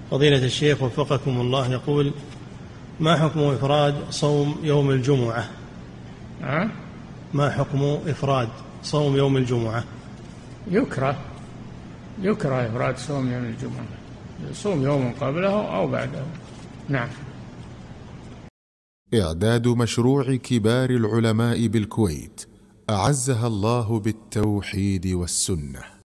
فضيلة الشيخ وفقكم الله، يقول: ما حكم إفراد صوم يوم الجمعة؟ ما حكم إفراد صوم يوم الجمعة؟ يكره إفراد صوم يوم الجمعة، يصوم يوم قبله أو بعده. نعم. إعداد مشروع كبار العلماء بالكويت أعزها الله بالتوحيد والسنة.